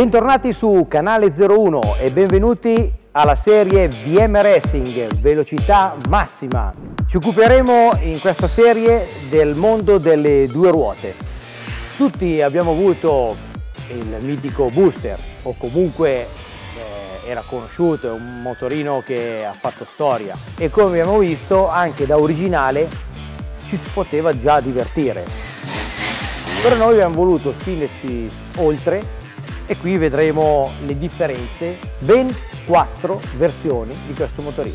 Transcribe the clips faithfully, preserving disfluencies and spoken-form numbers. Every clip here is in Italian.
Bentornati su Canale zero uno e benvenuti alla serie V M Racing, velocità massima. Ci occuperemo in questa serie del mondo delle due ruote. Tutti abbiamo avuto il mitico Booster, o comunque eh, era conosciuto, è un motorino che ha fatto storia, e come abbiamo visto anche da originale ci si poteva già divertire. Però noi abbiamo voluto spingerci oltre e qui vedremo le differenze, ben quattro versioni di questo motorino.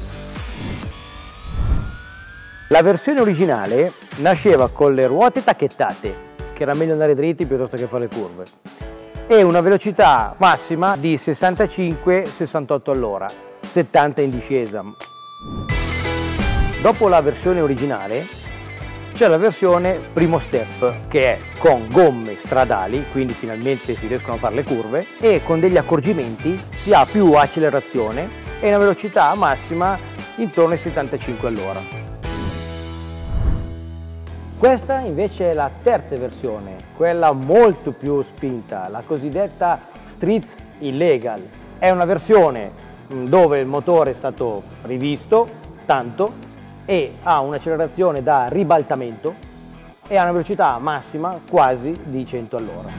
La versione originale nasceva con le ruote tacchettate, che era meglio andare dritti piuttosto che fare le curve, e una velocità massima di sessantacinque sessantotto all'ora, settanta in discesa. Dopo la versione originale c'è la versione primo step, che è con gomme stradali, quindi finalmente si riescono a fare le curve, e con degli accorgimenti si ha più accelerazione e una velocità massima intorno ai settantacinque all'ora. Questa invece è la terza versione, quella molto più spinta, la cosiddetta Street Illegal. È una versione dove il motore è stato rivisto tanto e ha un'accelerazione da ribaltamento e ha una velocità massima quasi di cento all'ora.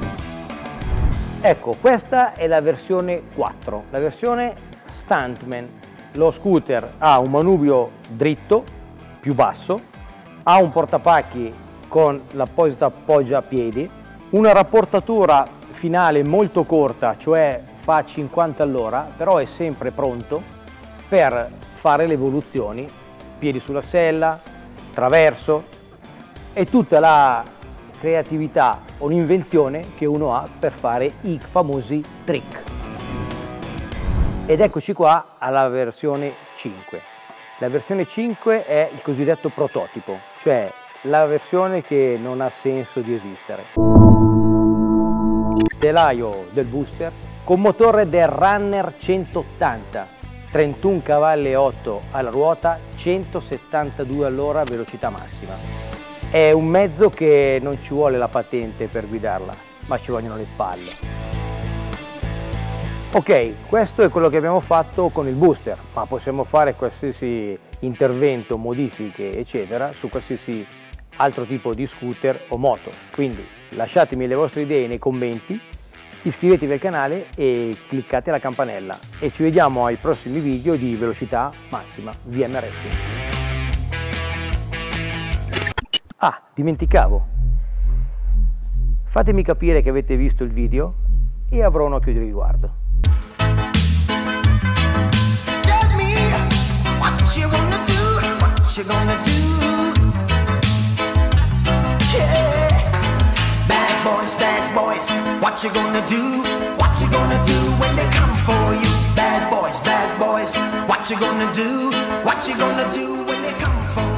Ecco, questa è la versione quattro, la versione Stuntman. Lo scooter ha un manubrio dritto, più basso, ha un portapacchi con l'apposita appoggiapiedi, una rapportatura finale molto corta, cioè fa cinquanta all'ora, però è sempre pronto per fare le evoluzioni, piedi sulla sella, traverso, e tutta la creatività o l'invenzione che uno ha per fare i famosi trick. Ed eccoci qua alla versione cinque. La versione cinque è il cosiddetto prototipo, cioè la versione che non ha senso di esistere. Telaio del Booster con motore del Runner centottanta, trentuno cavalli e otto alla ruota, centosettantadue all'ora velocità massima. È un mezzo che non ci vuole la patente per guidarla, ma ci vogliono le palle. Ok, questo è quello che abbiamo fatto con il Booster, ma possiamo fare qualsiasi intervento, modifiche eccetera su qualsiasi altro tipo di scooter o moto. Quindi lasciatemi le vostre idee nei commenti, iscrivetevi al canale e cliccate la campanella, e ci vediamo ai prossimi video di velocità massima V M Racing. Ah, dimenticavo, fatemi capire che avete visto il video e avrò un occhio di riguardo. What you gonna do? What you gonna do when they come for you? Bad boys, bad boys. What you gonna do? What you gonna do when they come for you?